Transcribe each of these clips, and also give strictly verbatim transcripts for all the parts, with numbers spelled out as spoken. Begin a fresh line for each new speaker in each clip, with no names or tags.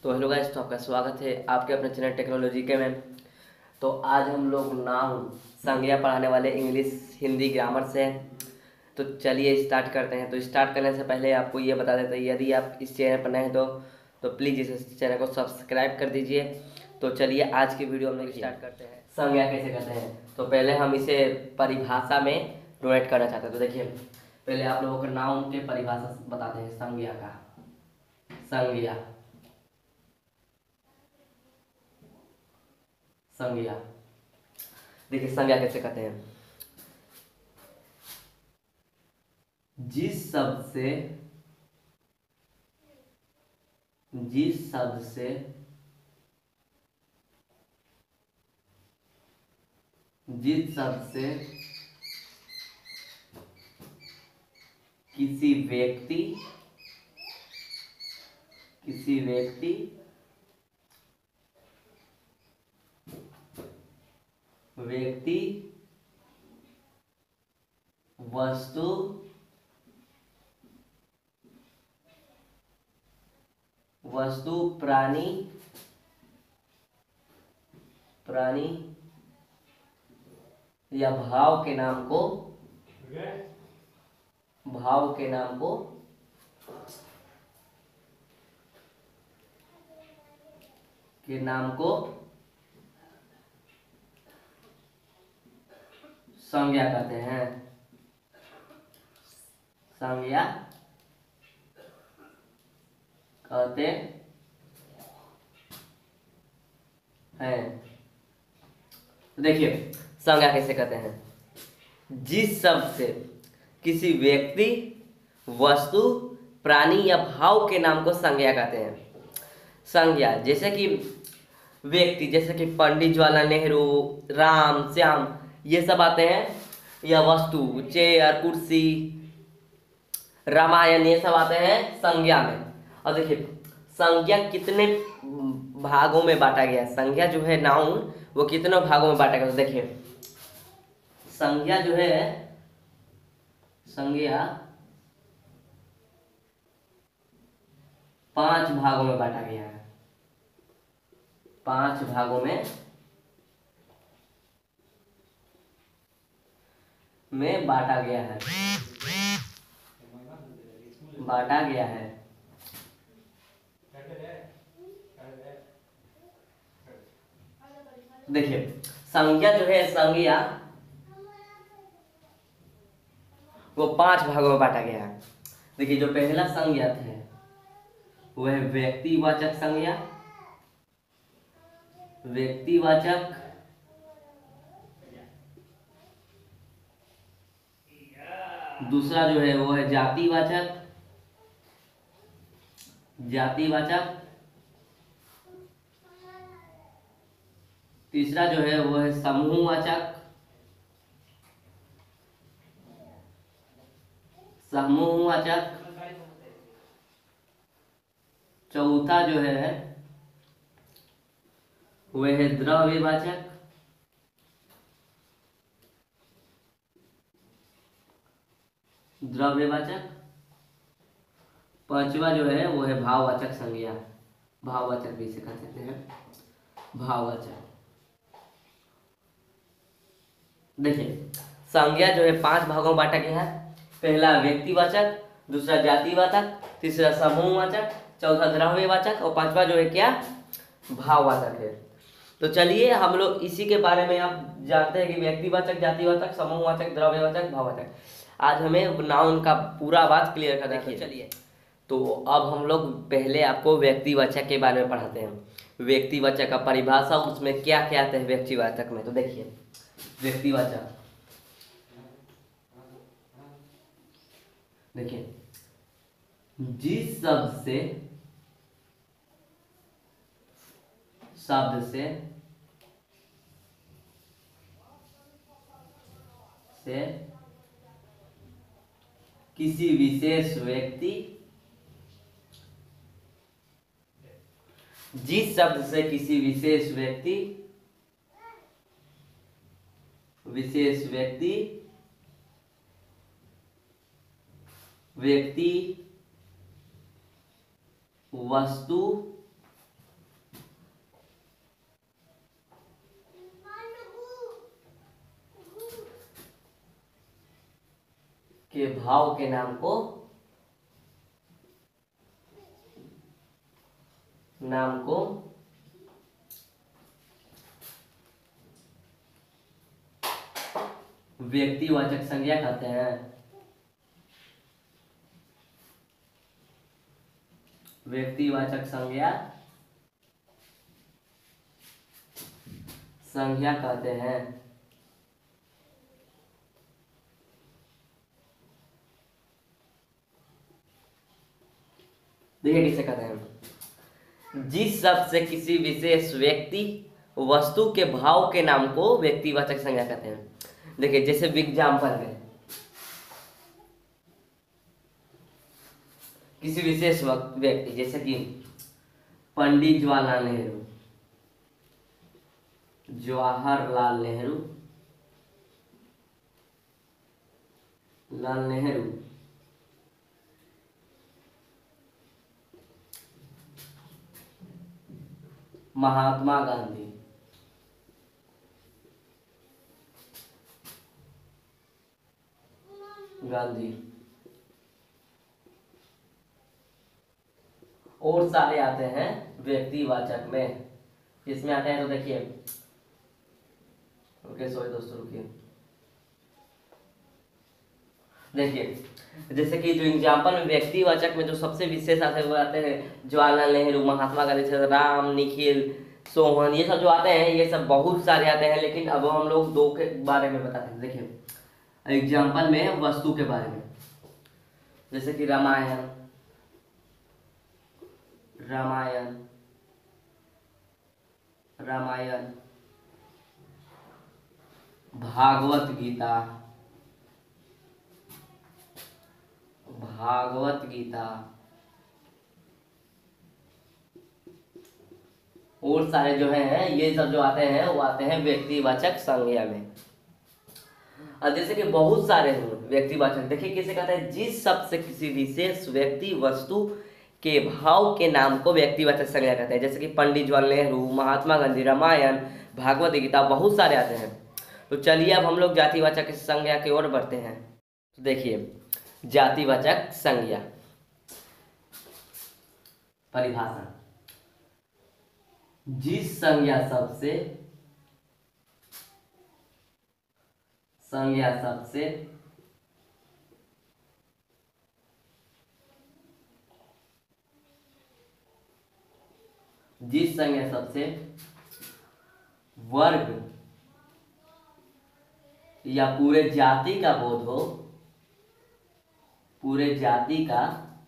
तो hello guys, तो आपका स्वागत है आपके अपने चैनल टेक्नोलॉजी के में। तो आज हम लोग नाउन संज्ञा पढ़ाने वाले इंग्लिश हिंदी ग्रामर से। तो चलिए स्टार्ट करते हैं। तो स्टार्ट करने से पहले आपको ये बता देते हैं, यदि आप इस चैनल पर नए हैं तो तो प्लीज़ इस चैनल को सब्सक्राइब कर दीजिए। तो चलिए आज की वीडियो हम लोग स्टार्ट करते हैं। संज्ञा कैसे करते हैं, तो पहले हम इसे परिभाषा में डोनेट करना चाहते हैं। तो देखिए, पहले आप लोगों को नाउन के परिभाषा बताते हैं संज्ञा का। संज्ञा संज्ञा देखिए, संज्ञा कैसे कहते हैं। जिस शब्द से जिस शब्द से जिस शब्द से किसी व्यक्ति किसी व्यक्ति व्यक्ति वस्तु वस्तु प्राणी प्राणी या भाव के नाम को भाव के नाम को के नाम को संज्ञा कहते हैं। संज्ञा कहते हैं। तो देखिए, संज्ञा कैसे कहते हैं। जिस शब्द से किसी व्यक्ति वस्तु प्राणी या भाव के नाम को संज्ञा कहते हैं। संज्ञा जैसे कि व्यक्ति, जैसे कि पंडित जवाहरलाल नेहरू, राम श्याम, ये सब आते हैं। या वस्तु चेयर कुर्सी रामायण, ये सब आते हैं संज्ञा में। और देखिए, संज्ञा कितने भागों में बांटा गया है। संज्ञा जो है नाउन, वो कितने भागों में बांटा गया। तो देखिए, संज्ञा जो है संज्ञा पांच भागों में बांटा गया है। पांच भागों में में बांटा गया है बांटा गया है देखिए, संज्ञा जो है संज्ञा वो पांच भागों में बांटा गया है। देखिए, जो पहला संज्ञा है वह व्यक्तिवाचक संज्ञा व्यक्तिवाचक दूसरा जो है वो है जातिवाचक जातिवाचक तीसरा जो है वो है समूहवाचक समूहवाचक चौथा जो है वह है द्रव्यवाचक द्रव्यवाचक पांचवा जो है वो है भाववाचक संज्ञा। भाववाचक भी इसे कह सकते हैं, भाववाचक। देखिए, संज्ञा जो है पांच भागों में बांटा गया है। पहला व्यक्तिवाचक, दूसरा जातिवाचक, तीसरा समूहवाचक, चौथा द्रव्यवाचक और पांचवा जो है क्या, भाववाचक है। तो चलिए हम लोग इसी के बारे में आप जानते हैं कि व्यक्तिवाचक, जातिवाचक, समूहवाचक, द्रव्यवाचक, भाववाचक। आज हमें नाउन का पूरा बात क्लियर कर देखिए। चलिए, तो अब हम लोग पहले आपको व्यक्तिवाचक के बारे में पढ़ाते हैं। व्यक्तिवाचक का परिभाषा, उसमें क्या क्या आता है व्यक्तिवाचक में। तो देखिए, व्यक्तिवाचक देखिए, जिस शब्द से शब्द से से किसी विशेष व्यक्ति जिस शब्द से किसी विशेष व्यक्ति विशेष व्यक्ति व्यक्ति वस्तु भाव के नाम को नाम को व्यक्तिवाचक संज्ञा कहते हैं। व्यक्तिवाचक संज्ञा संज्ञा कहते हैं। देखिए किसे कहते हैं, जिस शब्द से किसी विशेष व्यक्ति वस्तु के भाव के नाम को व्यक्तिवाचक संज्ञा कहते हैं। देखिए जैसे एग्जाम्पल में किसी विशेष व्यक्ति जैसे कि पंडित जवाहरलाल नेहरू, जवाहरलाल नेहरू लाल नेहरू, महात्मा गांधी, गांधी और सारे आते हैं व्यक्तिवाचक में। इसमें आते हैं तो देखिए, ओके सॉरी दोस्तों रुकिए, देखिए जैसे कि जो एग्जाम्पल में व्यक्तिवाचक में जो सबसे विशेष आते हैं वो आते हैं जवाहरलाल नेहरू, महात्मा गांधी, राम, निखिल, सोहन, ये सब जो आते हैं ये सब बहुत सारे आते हैं। लेकिन अब हम लोग दो के बारे में बताते हैं। देखिए एग्जाम्पल में वस्तु के बारे में, जैसे कि रामायण, रामायण रामायण भागवत गीता, भागवत गीता और सारे जो हैं ये सब जो आते हैं वो आते हैं व्यक्तिवाचक संज्ञा में। और जैसे कि बहुत सारे हैं व्यक्तिवाचक, देखिए किसे कहते हैं, जिस शब्द से किसी विशेष व्यक्ति वस्तु के भाव के नाम को व्यक्तिवाचक संज्ञा कहते हैं। जैसे कि पंडित जवाहरलाल नेहरू, महात्मा गांधी, रामायण, भागवत गीता, बहुत सारे आते हैं। तो चलिए अब हम लोग जातिवाचक संज्ञा की ओर बढ़ते हैं। तो देखिए जातिवाचक संज्ञा परिभाषा, जिस संज्ञा शब्द से संज्ञा शब्द से जिस संज्ञा शब्द से वर्ग या पूरे जाति का बोध हो, पूरे जाति का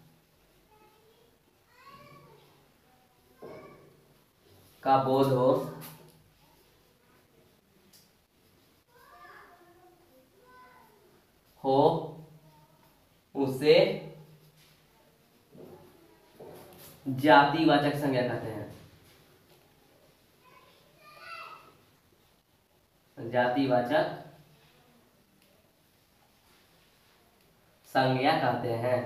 का बोध हो, हो उसे जातिवाचक संज्ञा कहते हैं। जातिवाचक संज्ञा कहते हैं।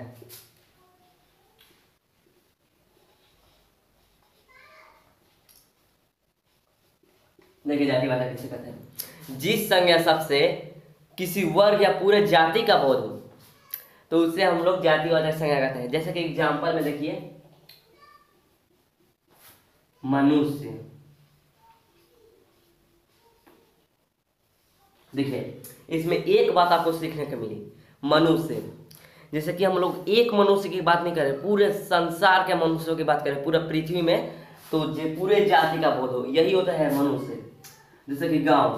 देखिए जातिवाचक किसे कहते हैं, जिस संज्ञा शब्द से किसी वर्ग या पूरे जाति का बोध हो तो उसे हम लोग जातिवाचक संज्ञा कहते हैं। जैसे कि एग्जाम्पल में देखिए मनुष्य, देखिए इसमें एक बात आपको सीखने को मिली, मनुष्य, जैसे कि हम लोग एक मनुष्य की बात नहीं कर रहे, पूरे संसार के मनुष्यों की बात करें, पूरा पृथ्वी में, तो जो पूरे जाति का बोध हो यही होता है मनुष्य। जैसे कि गांव,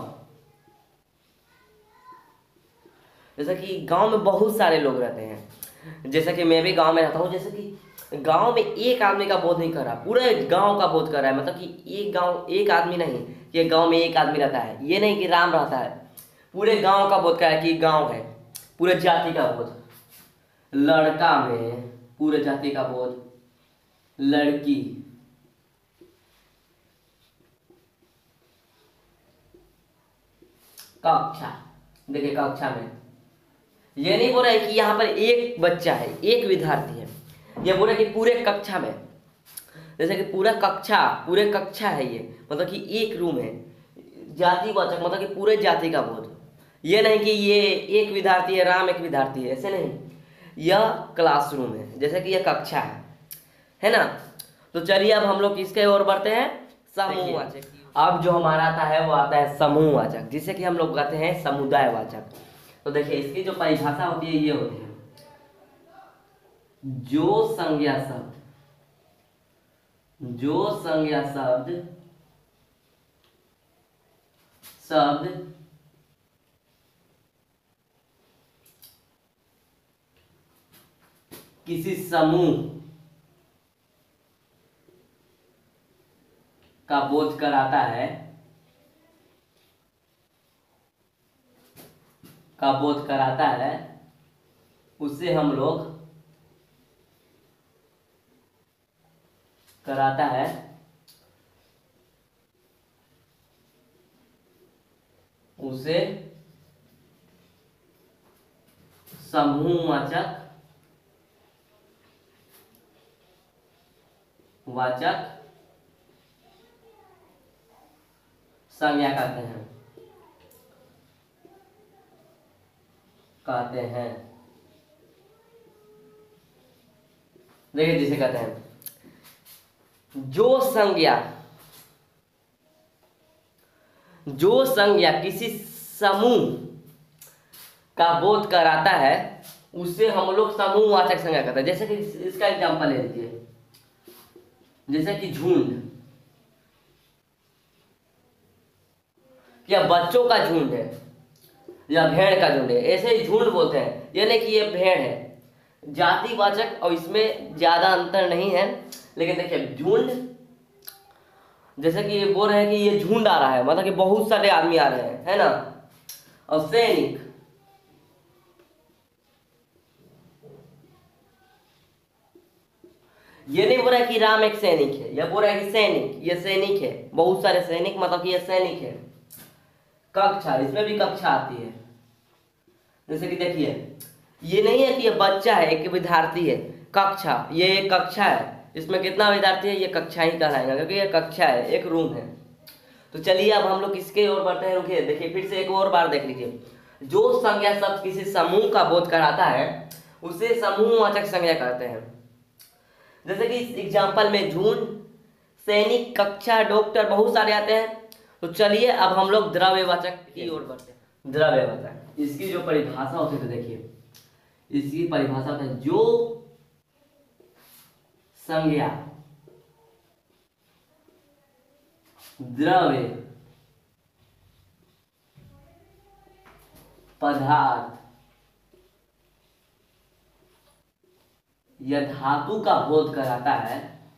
जैसे कि गांव में बहुत सारे लोग रहते हैं, जैसे कि मैं भी गांव में रहता हूँ। जैसे कि गांव में एक आदमी का बोध नहीं कर रहा, पूरे गांव का बोध कर रहा है। मतलब कि एक गांव एक आदमी नहीं, ये गांव में एक आदमी रहता है, ये नहीं कि राम रहता है, पूरे गांव का बोध कर रहा है कि गांव है, पूरे जाति का बोध। लड़का में पूरे जाति का बोध, लड़की, कक्षा, देखिए कक्षा में ये नहीं बोल रहा है कि यहाँ पर एक बच्चा है, एक विद्यार्थी है, ये बोल रहा है कि पूरे कक्षा में, जैसे कि पूरा कक्षा, पूरे कक्षा है ये, मतलब कि एक रूम है। जातिवाचक मतलब कि पूरे जाति का बोध, ये नहीं कि ये एक विद्यार्थी है, राम एक विद्यार्थी है, ऐसे नहीं, यह क्लासरूम है, जैसे कि यह कक्षा है है ना। तो चलिए अब हम लोग किसके ओर बढ़ते हैं, समूहवाचक। अब जो हमारा आता है वो आता है समूहवाचक, जिसे कि हम लोग कहते हैं समुदायवाचक। तो देखिए इसकी जो परिभाषा होती है ये होती है, जो संज्ञा शब्द जो संज्ञा शब्द शब्द किसी समूह का बोध कराता है का बोध कराता है उसे हम लोग कराता है उसे समूहवाचक वाचक संज्ञा कहते हैं कहते हैं देखिए जिसे कहते हैं जो संज्ञा जो संज्ञा किसी समूह का बोध कराता है उसे हम लोग समूहवाचक संज्ञा कहते हैं। जैसे कि इसका एग्जांपल ले लीजिए, जैसे कि झुंड, या बच्चों का झुंड है या भेड़ का झुंड है, ऐसे ही झुंड बोलते हैं, यानी कि ये भेड़ है। जातिवाचक और इसमें ज्यादा अंतर नहीं है, लेकिन देखिए झुंड, जैसे कि ये बोल रहे हैं कि ये झुंड आ रहा है, मतलब कि बहुत सारे आदमी आ रहे हैं, है ना। और सैनिक, ये नहीं बोल रहा है कि राम एक सैनिक है, यह बोल रहा है कि सैनिक, ये सैनिक है, बहुत सारे सैनिक, मतलब कि ये सैनिक है। कक्षा, इसमें भी कक्षा आती है, जैसे कि देखिए ये नहीं है कि ये बच्चा है, एक विद्यार्थी है। कक्षा, ये एक कक्षा है, इसमें कितना विद्यार्थी है, ये कक्षा ही कहलाएगा, क्योंकि ये कक्षा है, एक रूम है। तो चलिए अब हम लोग किसके ओर बढ़ते हैं, रुकिए देखिए फिर से एक और बार देख लीजिए। जो संज्ञा शब्द किसी समूह का बोध कराता है उसे समूहवाचक संज्ञा कहते हैं। जैसे कि इस एग्जाम्पल में झुंड, सैनिक, कक्षा, डॉक्टर बहुत सारे आते हैं। तो चलिए अब हम लोग द्रव्यवाचक की ओर बढ़ते हैं। द्रव्यवाचक, इसकी जो परिभाषा होती है, देखिए इसकी परिभाषा होती है जो संज्ञा द्रव्य पदार्थ या धातु का बोध कराता है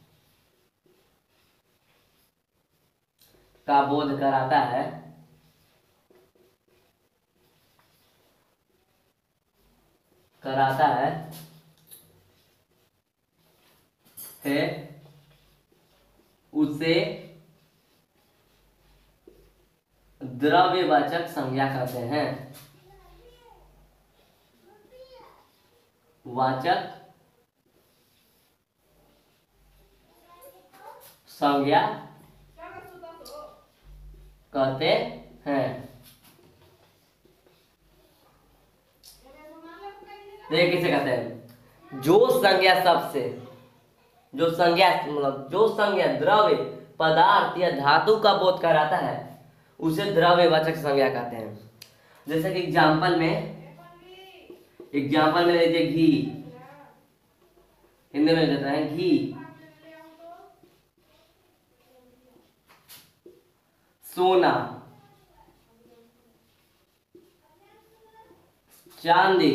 का बोध कराता है कराता है है उसे द्रव्यवाचक संज्ञा कहते हैं। वाचक संज्ञा कहते हैं। देखिए किसे कहते हैं, जो संज्ञा शब्द से जो संज्ञा मतलब जो संज्ञा द्रव्य पदार्थ या धातु का बोध कराता है उसे द्रव्यवाचक संज्ञा कहते हैं। जैसे कि एग्जाम्पल में एग्जाम्पल में लीजिए घी, हिंदी में देता है घी, सोना, चांदी,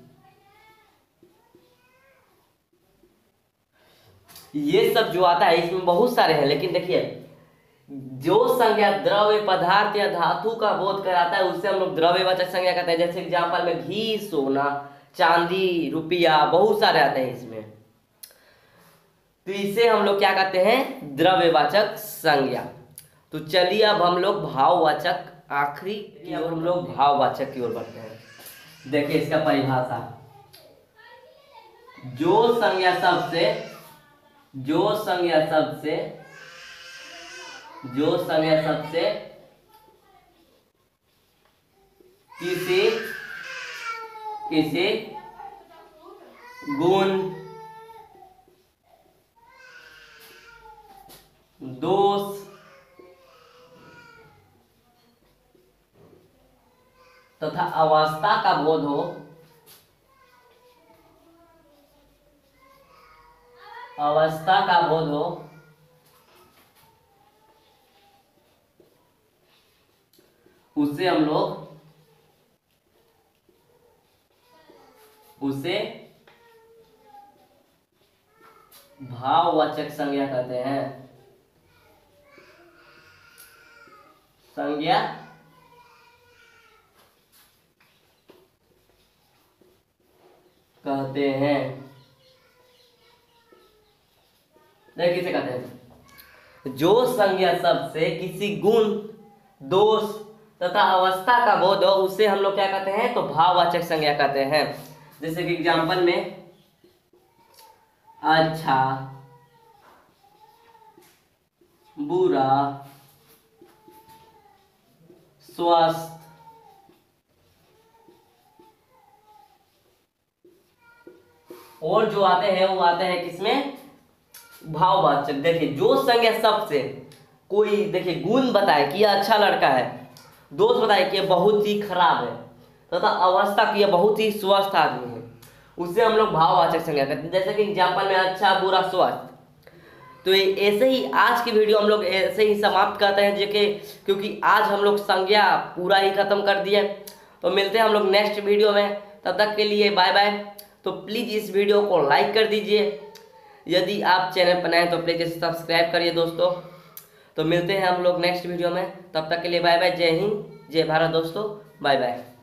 ये सब जो आता है इसमें बहुत सारे हैं, लेकिन देखिए जो संज्ञा द्रव्य पदार्थ या धातु का बोध कराता है उससे हम लोग द्रव्यवाचक संज्ञा कहते हैं। जैसे एग्जाम्पल में घी, सोना, चांदी, रुपया, बहुत सारे आते हैं इसमें। तो इसे हम लोग क्या कहते हैं, द्रव्यवाचक संज्ञा। तो चलिए अब हम लोग भाववाचक, आखिरी अब हम लोग भाववाचक की ओर बढ़ते हैं। देखिए इसका परिभाषा, जो संज्ञा शब्द से जो संज्ञा शब्द से जो संज्ञा शब्द से किसी किसी गुण, दोष तथा अवस्था का बोध हो, अवस्था का बोध हो उसे हम लोग उसे भाववाचक संज्ञा कहते हैं। संज्ञा कहते हैं। देखिए किसे कहते हैं, जो संज्ञा शब्द से किसी गुण, दोष तथा अवस्था का बोध हो उसे हम लोग क्या कहते हैं, तो भाववाचक संज्ञा कहते हैं। जैसे कि एग्जाम्पल में अच्छा, बुरा, स्वस्थ, और जो आते हैं वो आते हैं किसमें, भाववाचक। देखिए जो संज्ञा शब्द से कोई, देखिए गुण बताए कि यह अच्छा लड़का है, दोष बताए कि यह बहुत ही खराब है, तथा अवस्था की यह बहुत ही स्वस्थ आदमी है, उसे हम लोग भाववाचक संज्ञा कहते हैं। जैसे कि एग्जाम्पल में अच्छा, बुरा, स्वस्थ। तो ऐसे ही आज की वीडियो हम लोग ऐसे ही समाप्त करते हैं, जो कि क्योंकि आज हम लोग संज्ञा पूरा ही खत्म कर दिए। तो मिलते हैं हम लोग नेक्स्ट वीडियो में, तब तक के लिए बाय बाय। तो प्लीज़ इस वीडियो को लाइक कर दीजिए, यदि आप चैनल पर नए हैं तो प्लीज़ इसे सब्सक्राइब करिए दोस्तों। तो मिलते हैं हम लोग नेक्स्ट वीडियो में, तब तक के लिए बाय बाय। जय हिंद, जय भारत दोस्तों, बाय बाय।